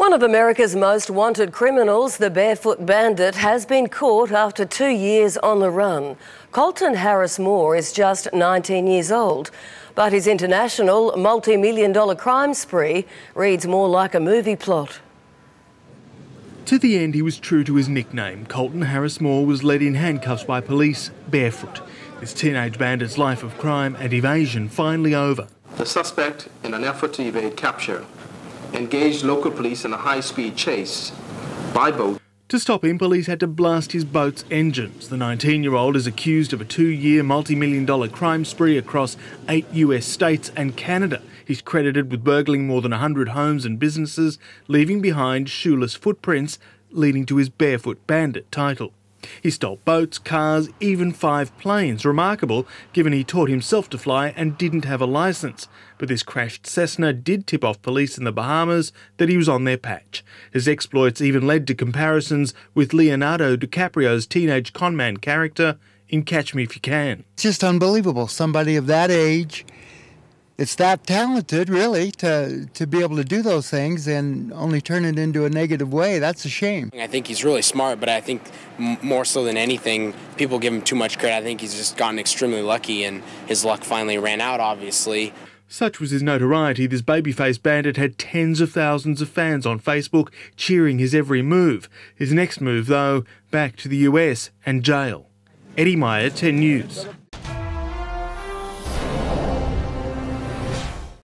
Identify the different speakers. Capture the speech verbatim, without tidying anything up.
Speaker 1: One of America's most wanted criminals, the Barefoot Bandit, has been caught after two years on the run. Colton Harris Moore is just nineteen years old, but his international multi-million dollar crime spree reads more like a movie plot.
Speaker 2: To the end, he was true to his nickname. Colton Harris Moore was led in handcuffs by police, barefoot. This teenage bandit's life of crime and evasion finally over.
Speaker 3: The suspect, in an effort to evade capture, engaged local police in a high-speed chase by boat.
Speaker 2: To stop him, police had to blast his boat's engines. The nineteen-year-old is accused of a two-year multi-million dollar crime spree across eight U S states and Canada. He's credited with burgling more than one hundred homes and businesses, leaving behind shoeless footprints, leading to his Barefoot Bandit title. He stole boats, cars, even five planes. Remarkable, given he taught himself to fly and didn't have a licence. But this crashed Cessna did tip off police in the Bahamas that he was on their patch. His exploits even led to comparisons with Leonardo DiCaprio's teenage conman character in Catch Me If You Can.
Speaker 4: It's just unbelievable. Somebody of that age, it's that talented, really, to, to be able to do those things and only turn it into a negative way. That's a shame.
Speaker 5: I think he's really smart, but I think m more so than anything, people give him too much credit. I think he's just gotten extremely lucky, and his luck finally ran out, obviously.
Speaker 2: Such was his notoriety, this baby-faced bandit had tens of thousands of fans on Facebook cheering his every move. His next move, though, back to the U S and jail. Eddie Meyer, ten News.